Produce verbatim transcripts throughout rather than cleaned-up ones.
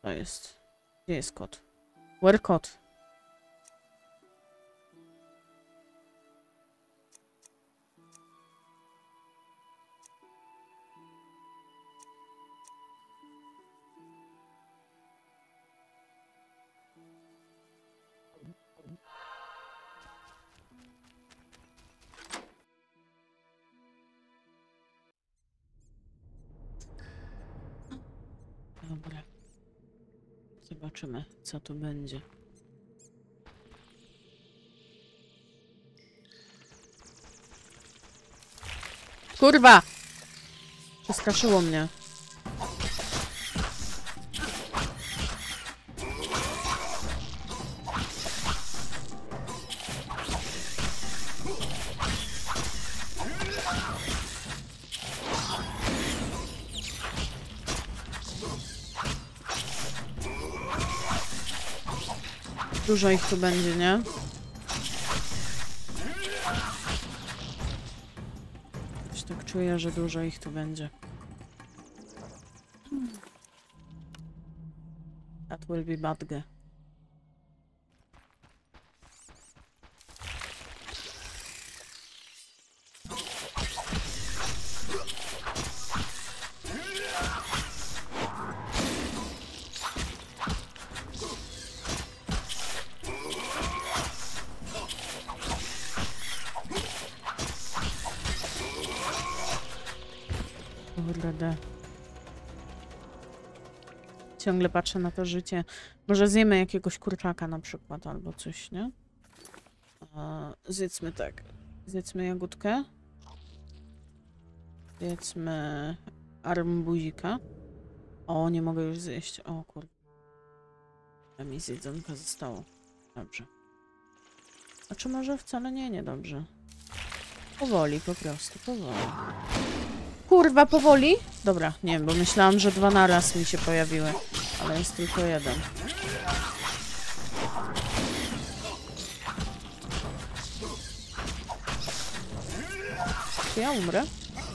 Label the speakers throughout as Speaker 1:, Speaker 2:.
Speaker 1: To jest. Gdzie jest kot? Where kot? Dobra. Zobaczymy, co tu będzie. Kurwa! Przestraszyło mnie. Dużo ich tu będzie, nie? Już tak czuję, że dużo ich tu będzie. That will be bad guy. Kurde. Ciągle patrzę na to życie. Może zjemy jakiegoś kurczaka na przykład, albo coś, nie? A, zjedzmy tak. Zjedzmy jagódkę. Zjedzmy arbuzika. O, nie mogę już zjeść. O kurde. A mi z jedzonka zostało. Dobrze. A czy może wcale nie, niedobrze. Powoli, po prostu, powoli. Kurwa, powoli? Dobra, nie wiem, bo myślałam, że dwa naraz mi się pojawiły. Ale jest tylko jeden. Czy ja umrę?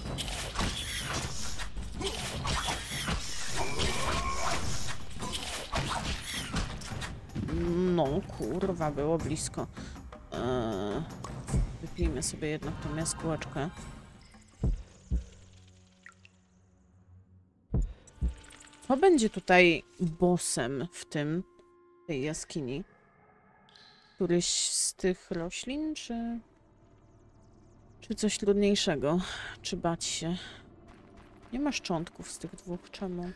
Speaker 1: No, kurwa, było blisko. Eee, wypijmy sobie jednak tą jaskółeczkę. Co będzie tutaj bossem w tym, tej jaskini? Któryś z tych roślin, czy... Czy coś trudniejszego? Czy bać się? Nie ma szczątków z tych dwóch, czemu?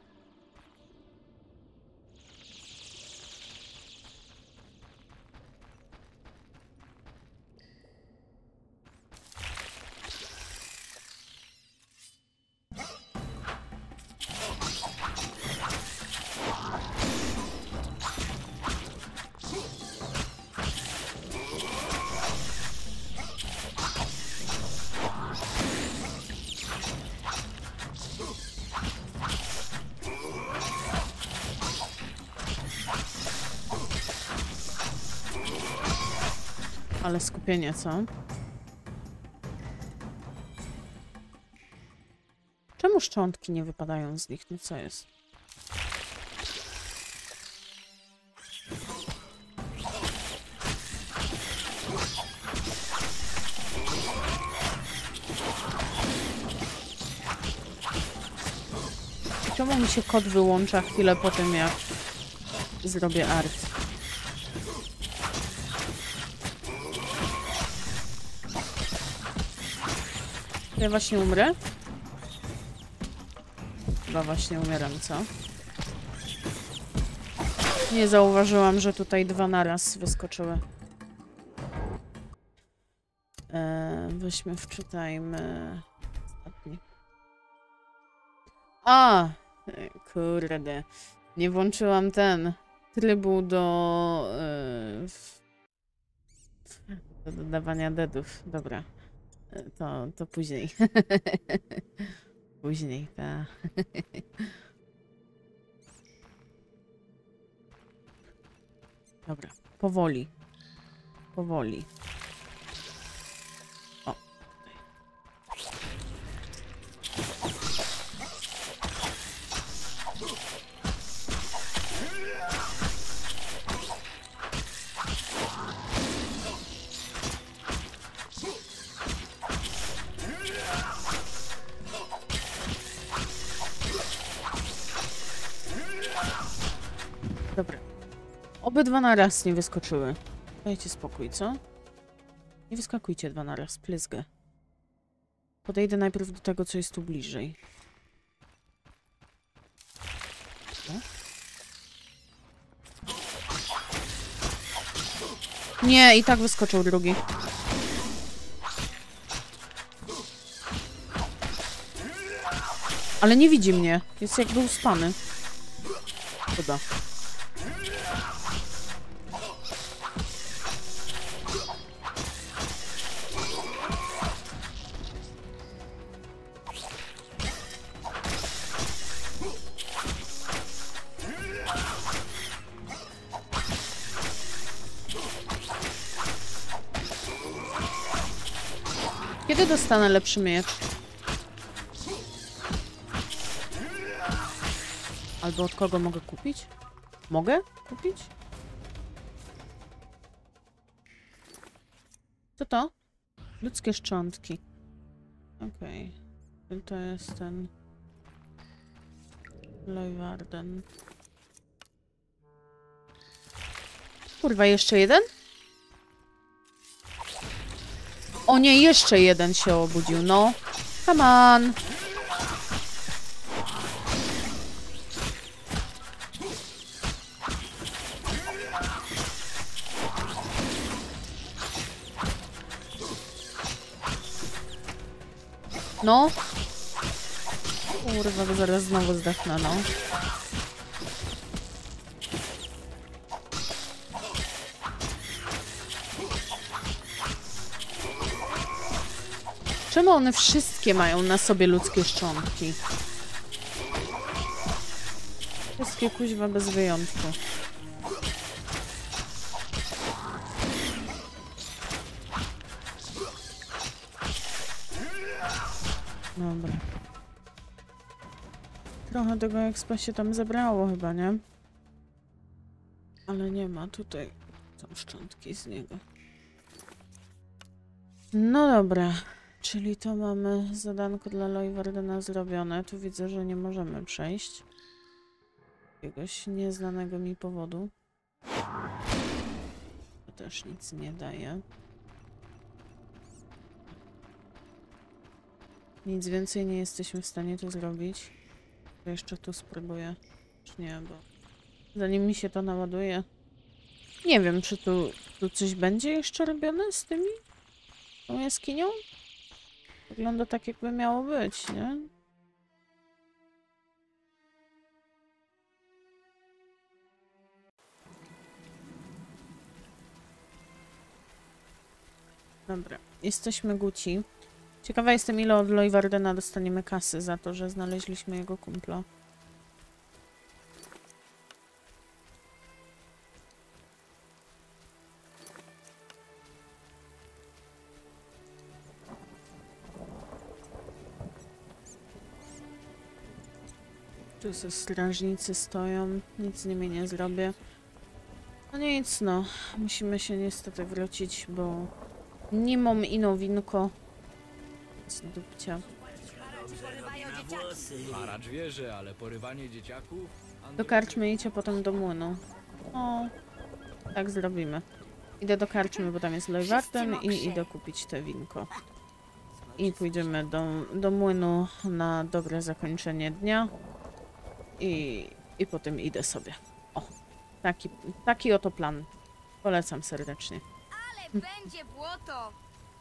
Speaker 1: Ale skupienie, co? Czemu szczątki nie wypadają z nich? No co jest? Czemu mi się kod wyłącza chwilę po tym, jak zrobię art? Ja właśnie umrę? Chyba właśnie umieram, co? Nie zauważyłam, że tutaj dwa naraz wyskoczyły. Eee, weźmy, wczytajmy... Ostatni. A! Kurde. Nie włączyłam ten... trybu do... Yy, do dodawania deadów. Dobra. To, to później. Później, ta. Dobra, powoli. Powoli. O. Obydwa na raz nie wyskoczyły. Dajcie spokój, co? Nie wyskakujcie dwa na raz, plyzgę. Podejdę najpierw do tego, co jest tu bliżej. O? Nie, i tak wyskoczył drugi. Ale nie widzi mnie. Jest jakby uspany. Chyba. Kiedy dostanę lepszy miecz? Albo od kogo mogę kupić? Mogę kupić? Co to? Ludzkie szczątki. Okej. Okay. To jest ten... Leuwarden. Kurwa, jeszcze jeden? O nie, jeszcze jeden się obudził, no. Come on. No. Kurwa, bo zaraz znowu zdechnę, no. Czemu one wszystkie mają na sobie ludzkie szczątki? Wszystkie kuźwa bez wyjątku. Dobra. Trochę tego expa się tam zebrało chyba, nie? Ale nie ma tutaj. Są szczątki z niego. No dobra. Czyli to mamy zadanko dla Leuwardena zrobione. Tu widzę, że nie możemy przejść. Jakiegoś nieznanego mi powodu. To też nic nie daje. Nic więcej nie jesteśmy w stanie tu zrobić. To jeszcze tu spróbuję. Czy nie, bo zanim mi się to naładuje. Nie wiem, czy tu, tu coś będzie jeszcze robione z tymi? Tą jaskinią? Wygląda tak, jakby miało być, nie? Dobra, jesteśmy guci. Ciekawa jestem, ile od Leuwardena dostaniemy kasy za to, że znaleźliśmy jego kumpla. Tu se strażnicy stoją, nic z nimi nie zrobię. No nic, no. Musimy się niestety wrócić, bo nie mam ino winko. Z dupcia.
Speaker 2: Haracz wierzy, ale porywanie dzieciaków?
Speaker 1: Do karczmy idźcie potem do młynu. O, tak zrobimy. Idę do karczmy, bo tam jest Leuwarden i idę kupić te winko. I pójdziemy do, do młynu na dobre zakończenie dnia. I, i potem idę sobie. O, taki, taki oto plan. Polecam serdecznie.
Speaker 3: Ale będzie błoto!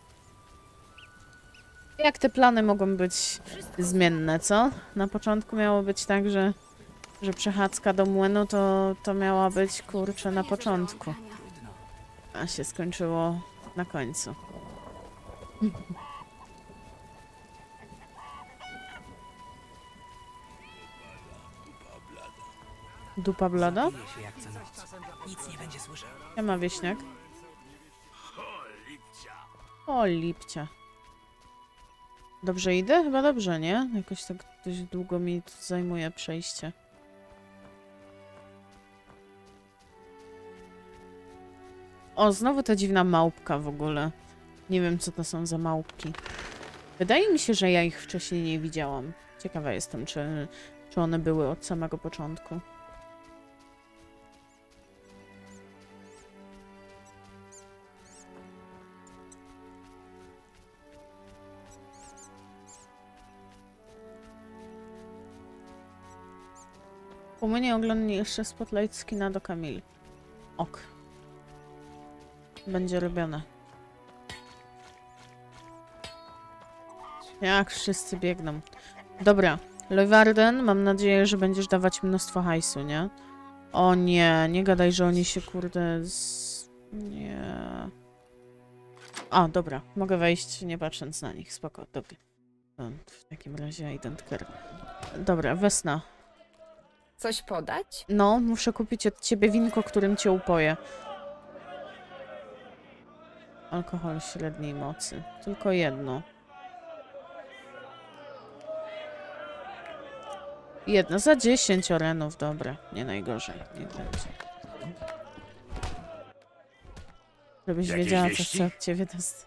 Speaker 1: Jak te plany mogą być zmienne, co? Na początku miało być tak, że, że przechadzka do młynu to, to miała być, kurczę, na początku. A się skończyło na końcu. Dupa blada?
Speaker 4: Nic nie będzie słyszał.
Speaker 1: Ja ma wieśniak. O, lipcia. Dobrze idę? Chyba dobrze, nie? Jakoś tak dość długo mi to zajmuje przejście. O, znowu ta dziwna małpka w ogóle. Nie wiem, co to są za małpki. Wydaje mi się, że ja ich wcześniej nie widziałam. Ciekawa jestem, czy, czy one były od samego początku. Umynie oglądnie jeszcze spotlight skina do Kamil. Ok. Będzie robione. Jak wszyscy biegną. Dobra. Leuwarden, mam nadzieję, że będziesz dawać mnóstwo hajsu, nie? O nie, nie gadaj, że oni się kurde z... Nie... A, dobra. Mogę wejść nie patrząc na nich. Spoko, dobra. W takim razie ident care. Dobra, Wesna.
Speaker 5: Coś podać?
Speaker 1: No, muszę kupić od ciebie winko, którym cię upoję. Alkohol średniej mocy. Tylko jedno. Jedno za dziesięć orenów, dobra. Nie najgorzej. Niech będzie. Żebyś
Speaker 6: Jakieś
Speaker 1: wiedziała, co
Speaker 6: wieści?
Speaker 1: chcę od ciebie dost...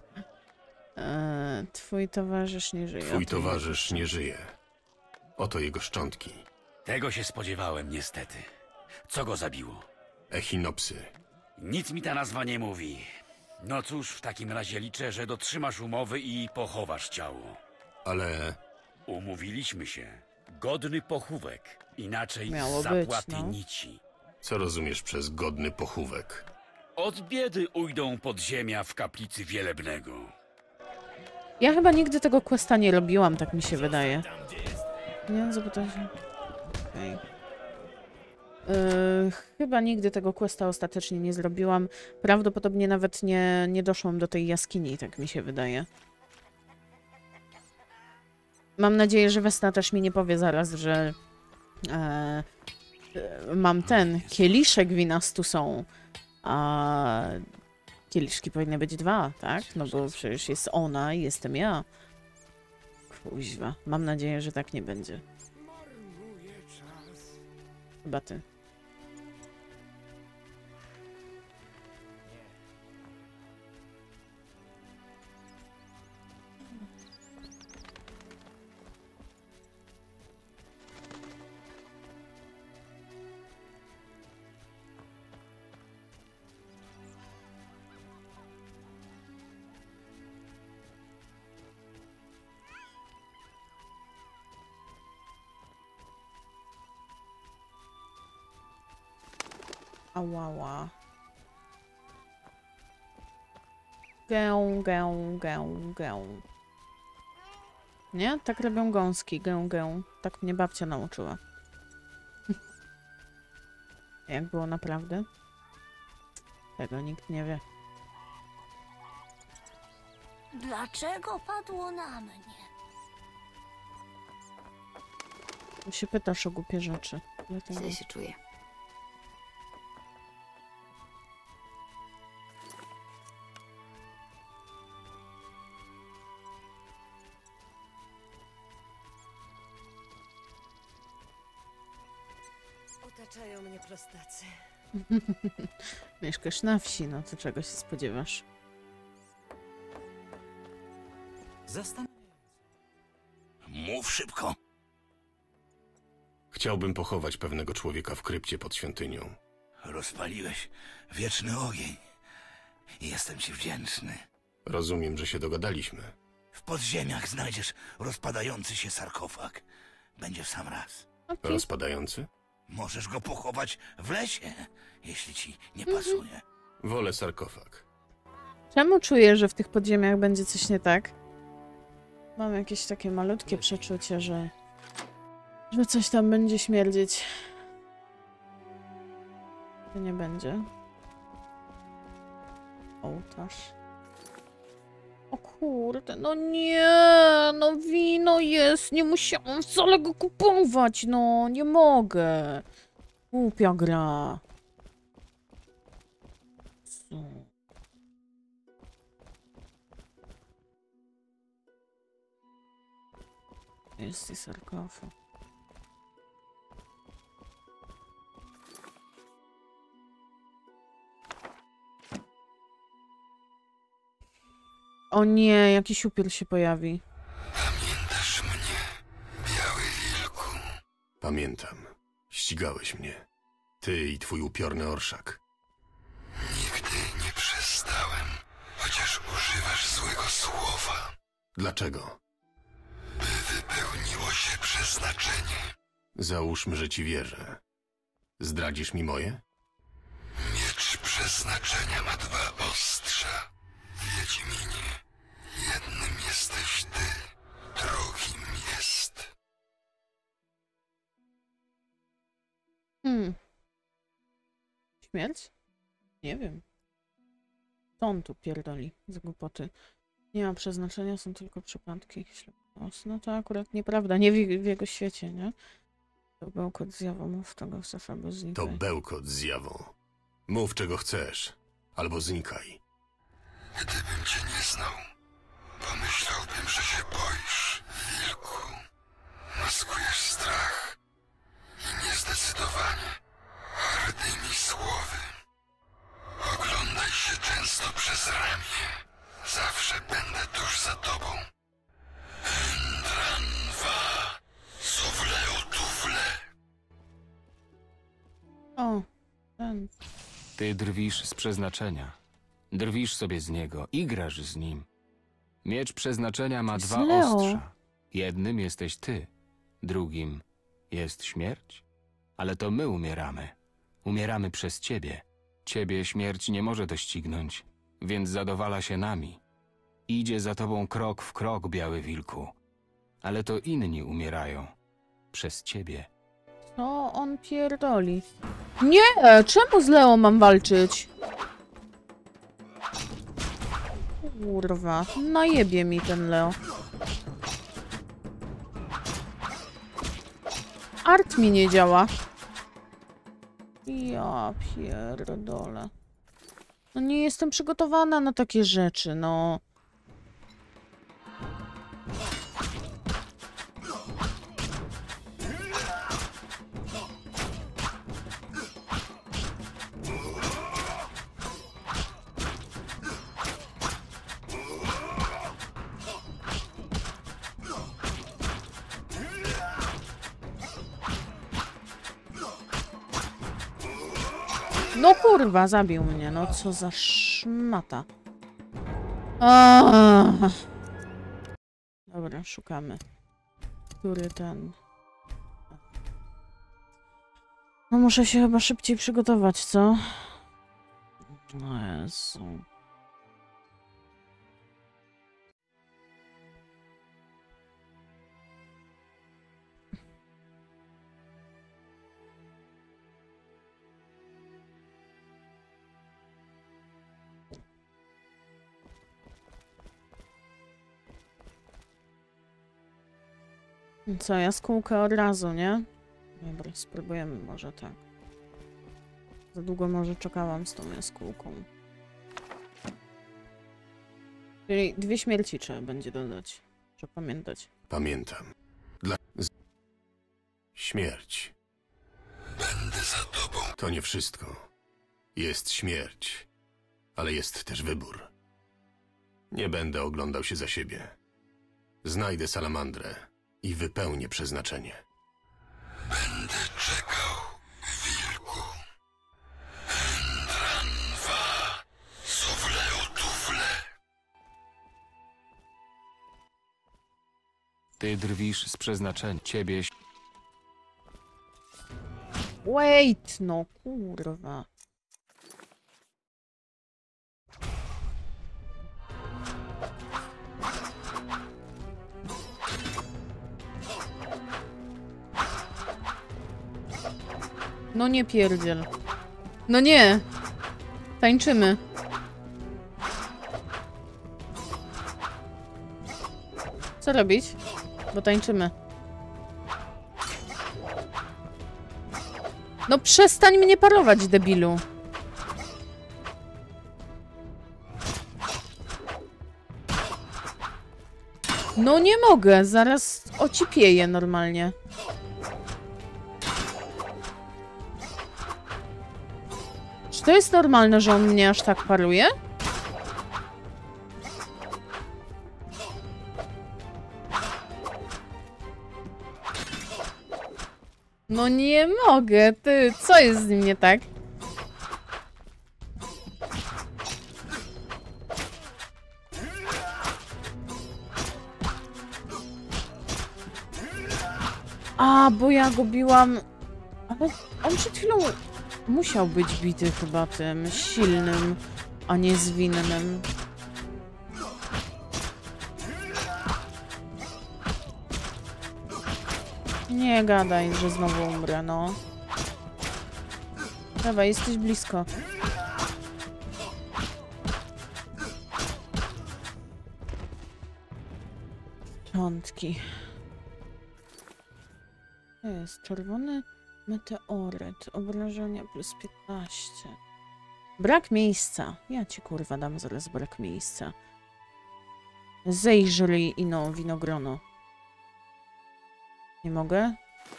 Speaker 1: Eee, twój towarzysz nie żyje.
Speaker 6: Twój
Speaker 1: O, to
Speaker 6: towarzysz nie żyje. Oto jego szczątki.
Speaker 7: Tego się spodziewałem, niestety. Co go zabiło?
Speaker 6: Echinopsy.
Speaker 7: Nic mi ta nazwa nie mówi. No cóż, w takim razie liczę, że dotrzymasz umowy i pochowasz ciało.
Speaker 6: Ale
Speaker 7: Umówiliśmy się. Godny pochówek. Inaczej
Speaker 1: Miało
Speaker 7: z
Speaker 1: być,
Speaker 7: zapłaty
Speaker 1: no.
Speaker 7: nici.
Speaker 6: co rozumiesz przez godny pochówek?
Speaker 7: Od biedy ujdą podziemia w kaplicy Wielebnego.
Speaker 1: Ja chyba nigdy tego questa nie robiłam, tak mi się wydaje. Nie, zapytać. Okej. Yy, chyba nigdy tego questa ostatecznie nie zrobiłam. Prawdopodobnie nawet nie, nie doszłam do tej jaskini, tak mi się wydaje. Mam nadzieję, że Wesna też mi nie powie zaraz, że e, e, mam ten kieliszek wina stu są, a kieliszki powinny być dwa, tak? No bo przecież jest ona i jestem ja. Kuźwa. Mam nadzieję, że tak nie będzie. Chyba ty. Ałała. Gę, gę, gę, gę. Nie? Tak robią gąski. Gę, gę. Tak mnie babcia nauczyła. Jak było naprawdę? Tego nikt nie wie.
Speaker 3: Dlaczego padło na mnie?
Speaker 1: Bo się pytasz o głupie rzeczy. Dlatego...
Speaker 5: Źle się czuję.
Speaker 8: Otaczają mnie prostacy.
Speaker 1: Mieszkasz na wsi, no to czego się spodziewasz?
Speaker 4: Zastan...
Speaker 7: Mów szybko.
Speaker 6: Chciałbym pochować pewnego człowieka w krypcie pod świątynią.
Speaker 7: Rozpaliłeś wieczny ogień. Jestem ci wdzięczny.
Speaker 6: Rozumiem, że się dogadaliśmy.
Speaker 7: W podziemiach znajdziesz rozpadający się sarkofag. Będzie w sam raz.
Speaker 1: Okay.
Speaker 6: Rozpadający?
Speaker 7: Możesz go pochować w lesie, jeśli ci nie pasuje.
Speaker 6: Wolę sarkofag.
Speaker 1: Czemu czuję, że w tych podziemiach będzie coś nie tak? Mam jakieś takie malutkie przeczucie, że... że coś tam będzie śmierdzieć. To nie będzie. Ołtarz. O kurde, no nie, no wino jest, nie musiałam wcale go kupować, no, nie mogę. Głupia gra. Co? Jest i sarkofag. O nie, jakiś upiór się pojawi.
Speaker 6: Pamiętasz mnie, biały wilku? Pamiętam. Ścigałeś mnie. Ty i twój upiorny orszak. Nigdy nie przestałem, chociaż używasz złego słowa. Dlaczego? By wypełniło się przeznaczenie. Załóżmy, że ci wierzę. Zdradzisz mi moje?
Speaker 9: Miecz przeznaczenia ma dwa ostrza. Wiedźminie, jednym jesteś ty, drugim jest...
Speaker 1: Hmm. Śmierć? Nie wiem. Co on tu pierdoli za głupoty? Nie ma przeznaczenia, są tylko przypadki. Ślepnos. No to akurat nieprawda, nie w, w jego świecie, nie? To bełkot zjawą, mów tego chcesz, albo znikaj.
Speaker 6: To bełkot zjawą. Mów, czego chcesz, albo znikaj.
Speaker 9: Gdybym cię nie znał, pomyślałbym, że się boisz, wilku. Maskujesz strach i niezdecydowanie, hardymi słowy. Oglądaj się często przez ramię. Zawsze będę tuż za tobą. Endranwa, sufle o tufle.
Speaker 1: O, ten.
Speaker 10: Ty drwisz z przeznaczenia. Drwisz sobie z niego i grasz z nim. Miecz przeznaczenia ma dwa
Speaker 1: Leo.
Speaker 10: ostrza. Jednym jesteś ty, drugim jest śmierć. Ale to my umieramy. Umieramy przez ciebie. Ciebie śmierć nie może doścignąć, więc zadowala się nami. Idzie za tobą krok w krok, biały wilku. Ale to inni umierają. Przez ciebie.
Speaker 1: Co on pierdoli? Nie! Czemu z Leo mam walczyć? Kurwa, najebie mi ten Leo. Art mi nie działa. Ja pierdolę. No nie jestem przygotowana na takie rzeczy, no. No kurwa, zabił mnie. No co za szmata. Aaaa. Dobra, szukamy. Który ten... No muszę się chyba szybciej przygotować, co? No Jezu. Co, jaskółkę od razu, nie? Dobra, spróbujemy może tak. Za długo może czekałam z tą jaskółką. Czyli dwie śmierci trzeba będzie dodać. Trzeba pamiętać.
Speaker 6: Pamiętam. Dla... Z... Śmierć.
Speaker 9: Będę za tobą.
Speaker 6: To nie wszystko. Jest śmierć, ale jest też wybór. Nie będę oglądał się za siebie. Znajdę salamandrę i wypełnię przeznaczenie.
Speaker 9: Będę czekał, wilku. Endranwa, sufle o tufle.
Speaker 10: Ty drwisz z przeznaczenia. Ciebie...
Speaker 1: Wait, no kurwa. No nie pierdziel. No nie. Tańczymy. Co robić? Bo tańczymy. No przestań mnie parować, debilu. No nie mogę, zaraz ocipieję normalnie. Czy to jest normalne, że on mnie aż tak paruje? No nie mogę, ty, co jest z nim nie tak? A, bo ja go biłam... Ale on przed chwilą musiał być bity chyba tym silnym, a nie zwinnym. Nie gadaj, że znowu umrę, no. Dawaj, jesteś blisko. Piątki. To jest czerwony meteoryt. Obrażenia plus piętnaście. Brak miejsca. Ja ci kurwa dam zaraz brak miejsca. Zejrzyj ino winogrono. Nie mogę?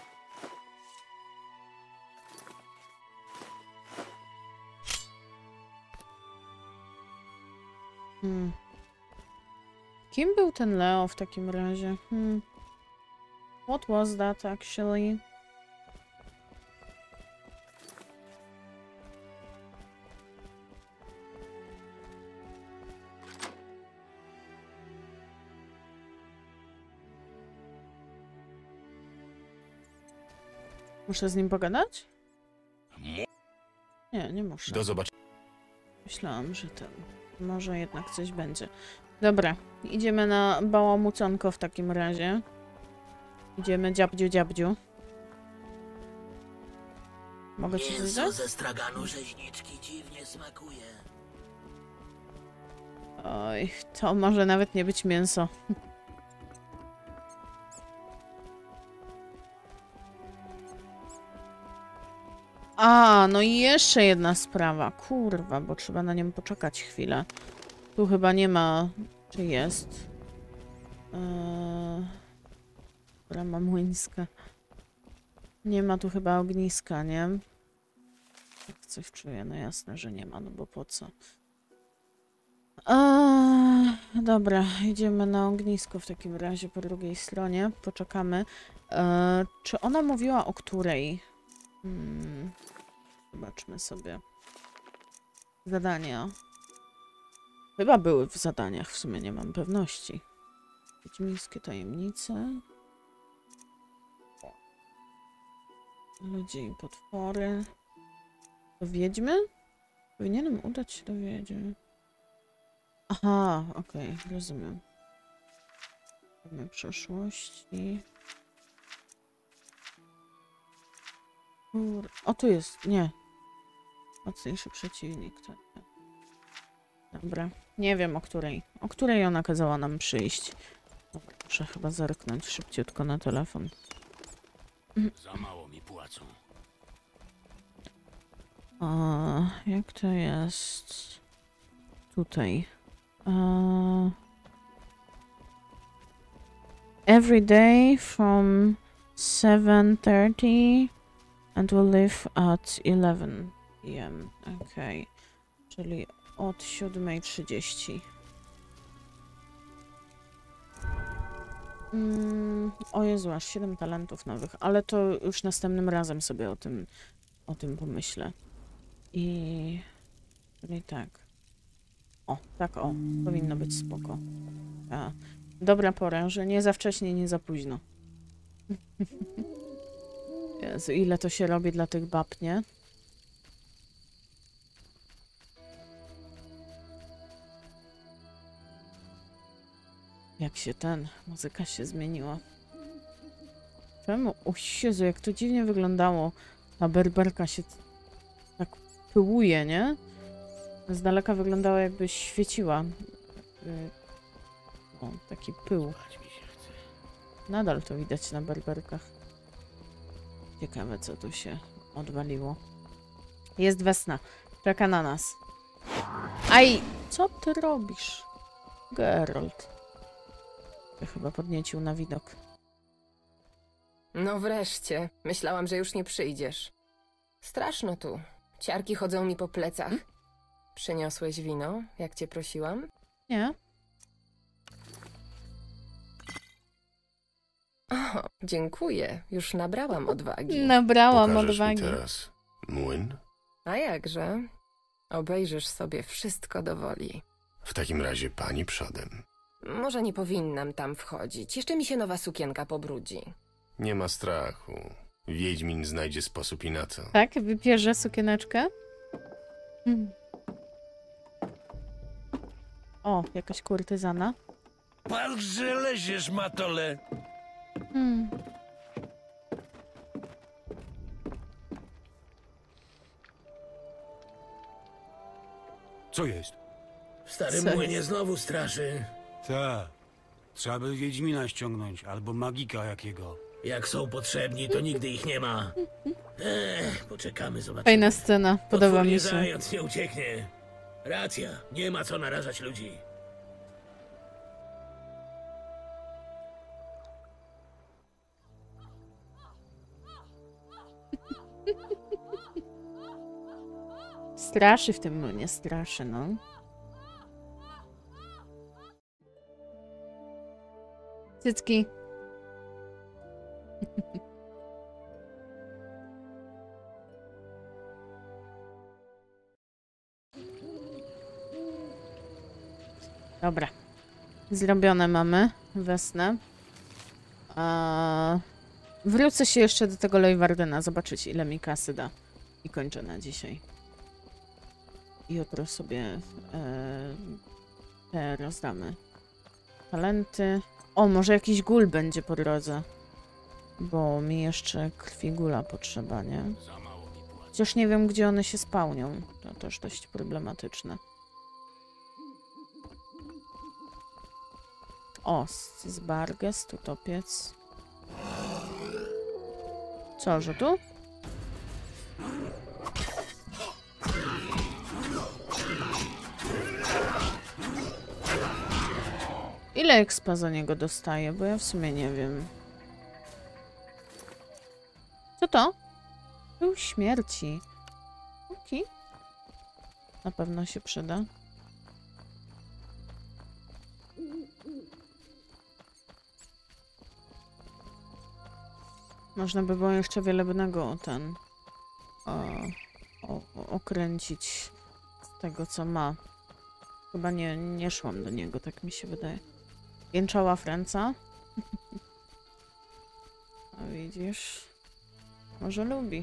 Speaker 1: Hmm. Kim był ten Leo w takim razie? Hmm. What was that actually? Muszę z nim pogadać? Nie, nie muszę.
Speaker 6: Do zobaczenia.
Speaker 1: Myślałam, że ten... Może jednak coś będzie. Dobra, idziemy na bałamuconko w takim razie. Idziemy dziabdziu, dziabdziu. Mogę ci coś dać?
Speaker 11: ze straganu rzeźniczki dziwnie smakuje.
Speaker 1: Oj, to może nawet nie być mięso. A, no i jeszcze jedna sprawa. Kurwa, bo trzeba na nią poczekać chwilę. Tu chyba nie ma... Czy jest? Eee... Brama młyńska. Nie ma tu chyba ogniska, nie? Tak coś czuję. No jasne, że nie ma, no bo po co? Eee... Dobra, idziemy na ognisko w takim razie po drugiej stronie. Poczekamy. Eee... Czy ona mówiła o której? Hmm. Zobaczmy sobie. Zadania. Chyba były w zadaniach, w sumie nie mam pewności. Wiedźmińskie tajemnice. Ludzie i potwory. Do wiedźmy? Powinienem udać się do wiedźmy. Aha, okej, okay, rozumiem. Mamy przeszłości. Kur... O, tu jest, nie. Mocniejszy przeciwnik, to nie. Dobra, nie wiem o której. O której ona kazała nam przyjść. Dobra, muszę chyba zerknąć szybciutko na telefon.
Speaker 7: Za mało mi płacą.
Speaker 1: A, jak to jest? Tutaj. A... Every day from seven thirty and we'll leave at eleven p m Okej. Okay. Czyli od siódmej trzydzieści. Mm, o Jezu, aż siedem talentów nowych, ale to już następnym razem sobie o tym, o tym pomyślę. I... Czyli tak. O, tak o. Powinno być spoko. A, dobra pora, że nie za wcześnie, nie za późno. Jezu, ile to się robi dla tych bab, nie? Jak się ten... Muzyka się zmieniła. Czemu? O Jezu, jak to dziwnie wyglądało. Ta berberka się tak pyłuje, nie? Z daleka wyglądała, jakby świeciła. O, taki pył. Nadal to widać na berberkach. Ciekawe, co tu się odwaliło. Jest Wesna. Czeka na nas. Aj! Co ty robisz? Geralt. Chyba podniecił na widok.
Speaker 5: No wreszcie. Myślałam, że już nie przyjdziesz. Straszno tu. Ciarki chodzą mi po plecach. Przyniosłeś wino, jak cię prosiłam?
Speaker 1: Nie.
Speaker 5: O, dziękuję. Już nabrałam odwagi.
Speaker 1: Nabrałam
Speaker 6: Pokażesz
Speaker 1: odwagi.
Speaker 6: mi teraz młyn?
Speaker 5: A jakże? Obejrzysz sobie wszystko do woli.
Speaker 6: W takim razie pani przodem.
Speaker 5: Może nie powinnam tam wchodzić. Jeszcze mi się nowa sukienka pobrudzi.
Speaker 6: Nie ma strachu. Wiedźmin znajdzie sposób i na to.
Speaker 1: Tak? Wypierze sukieneczkę? Hmm. O, jakaś kurtyzana.
Speaker 9: Patrz, że leziesz, matole.
Speaker 1: Hmm.
Speaker 12: Co jest?
Speaker 11: W starym
Speaker 1: Co
Speaker 11: młynie
Speaker 1: jest?
Speaker 11: znowu straszy.
Speaker 12: Ta. Trzeba by Wiedźmina ściągnąć, albo magika jakiego.
Speaker 11: Jak są potrzebni, to nigdy ich nie ma. Ech, poczekamy, zobaczymy.
Speaker 1: Fajna scena, podoba
Speaker 11: Potwór
Speaker 1: mi
Speaker 11: nie
Speaker 1: się.
Speaker 11: zając nie ucieknie. Racja, nie ma co narażać ludzi.
Speaker 1: Straszy w tym młynie, straszy, no. Cycki. Dobra. Zrobione mamy wesnę. A... Wrócę się jeszcze do tego Leuwardena, zobaczyć ile mi kasy da. I kończę na dzisiaj. I jutro sobie e, te rozdamy. Talenty. O, może jakiś gul będzie po drodze. Bo mi jeszcze krwi gula potrzeba, nie? Chociaż nie wiem, gdzie one się spełnią. To też dość problematyczne. O, Sbarges, tu topiec. Co, że tu? Ile expa za niego dostaję? Bo ja w sumie nie wiem. Co to? Był śmierci. Okej. Na pewno się przyda. Można by było jeszcze wielebnego ten o, o, okręcić z tego, co ma. Chyba nie, nie szłam do niego, tak mi się wydaje. Jęczała Franca. A widzisz? Może lubi.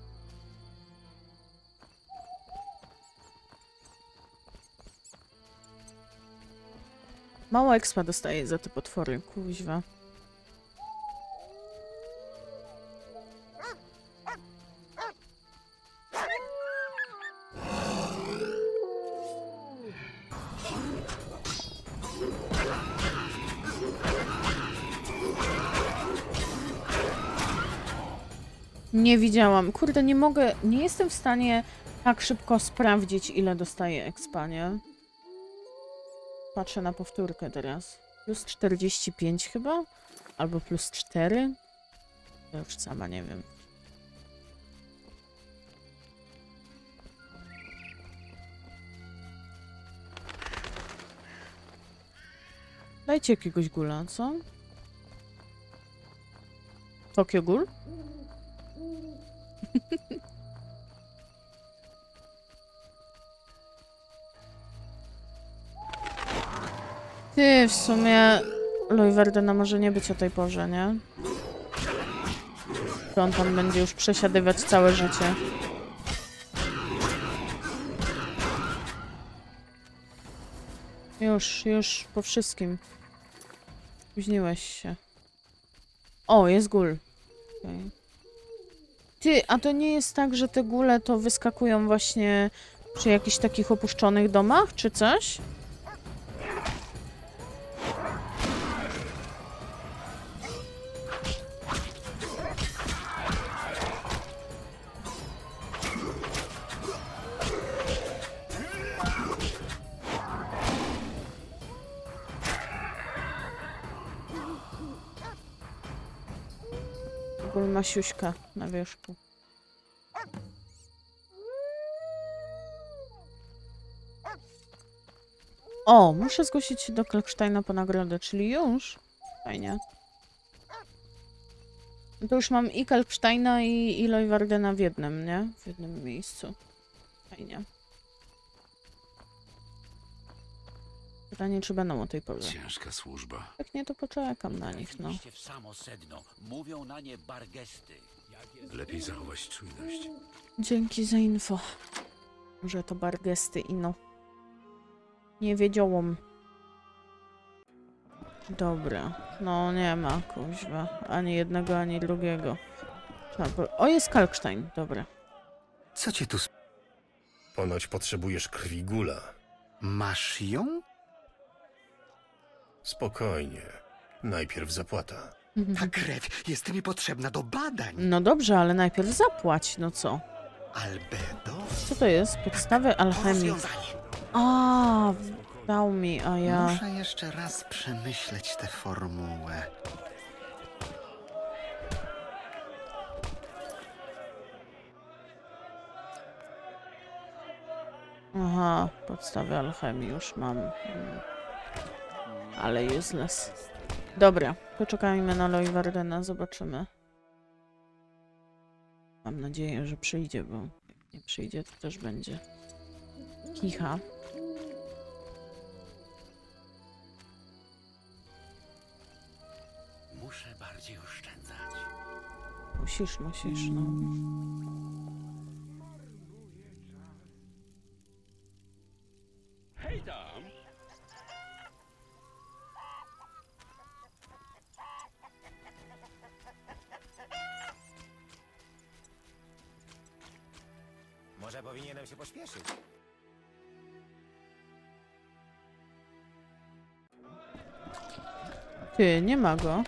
Speaker 1: Mało expa dostaje za te potwory, kuźwa. Nie widziałam. Kurde, nie mogę... Nie jestem w stanie tak szybko sprawdzić, ile dostaje expa, nie? Patrzę na powtórkę teraz. Plus czterdzieści pięć chyba? Albo plus cztery? Ja już sama nie wiem. Dajcie jakiegoś gula, co? Tokio Ghoul? Ty, w sumie Leuwardena może nie być o tej porze, nie? To on tam będzie już przesiadywać całe życie. Już, już po wszystkim. Spóźniłeś się. O, jest gul. Okay. Ty, a to nie jest tak, że te gule to wyskakują właśnie przy jakichś takich opuszczonych domach, czy coś? Gul ma siuśka na wierzchu. O, muszę zgłosić się do Kalksteina po nagrodę, czyli już? Fajnie. To już mam i Kalksteina i, i Leuwardena w jednym, nie? W jednym miejscu. Fajnie. Pytanie, czy będą o tej porze.
Speaker 7: Ciężka służba.
Speaker 1: Jak nie, to poczekam na nich, no.
Speaker 7: W samo sedno. Mówią na nie bargesty. Lepiej zachować czujność.
Speaker 1: Dzięki za info. Że to bargesty i no. Nie wiedziałam. Dobra. No nie ma, kuźwa. Ani jednego, ani drugiego. Trzeba po... O, jest Kalkstein. Dobra.
Speaker 6: Co cię tu... sp- Ponoć potrzebujesz krwi gula.
Speaker 13: Masz ją?
Speaker 6: Spokojnie. Najpierw zapłata.
Speaker 13: Ta krew jest mi potrzebna do badań.
Speaker 1: No dobrze, ale najpierw zapłać, no co?
Speaker 13: Albedo?
Speaker 1: Co to jest? Podstawy alchemii. A, dał mi, a ja...
Speaker 13: Muszę jeszcze raz przemyśleć tę formułę.
Speaker 1: Aha, podstawy alchemii już mam. Mm. Ale useless. Dobra, poczekajmy na Leuwardena, zobaczymy. Mam nadzieję, że przyjdzie, bo jak nie przyjdzie, to też będzie kicha.
Speaker 13: Muszę bardziej oszczędzać.
Speaker 1: Musisz, musisz, no.
Speaker 7: Hej tam!
Speaker 13: Może powinienem się pośpieszyć.
Speaker 1: Ty, nie ma go.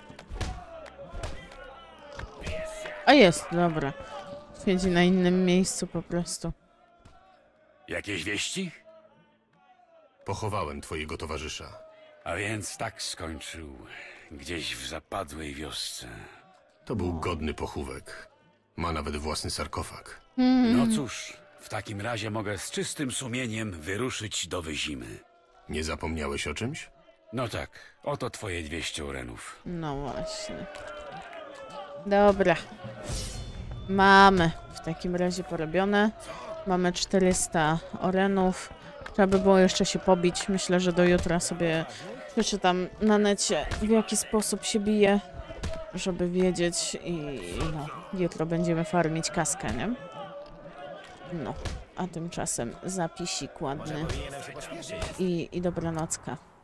Speaker 1: A jest, dobra. Siedzi na innym miejscu po prostu.
Speaker 7: Jakieś wieści?
Speaker 6: Pochowałem twojego towarzysza.
Speaker 7: A więc tak skończył. Gdzieś w zapadłej wiosce.
Speaker 6: To był godny pochówek. Ma nawet własny sarkofag.
Speaker 7: No cóż, w takim razie mogę z czystym sumieniem wyruszyć do Wyzimy.
Speaker 6: Nie zapomniałeś o czymś?
Speaker 7: No tak, oto twoje dwieście orenów.
Speaker 1: No właśnie. Dobra. Mamy w takim razie porobione. Mamy czterysta orenów. Trzeba by było jeszcze się pobić. Myślę, że do jutra sobie przeczytam na necie, w jaki sposób się bije, żeby wiedzieć i no, jutro będziemy farmić kaskę, nie? No, a tymczasem zapisik ładny i, i dobranocka.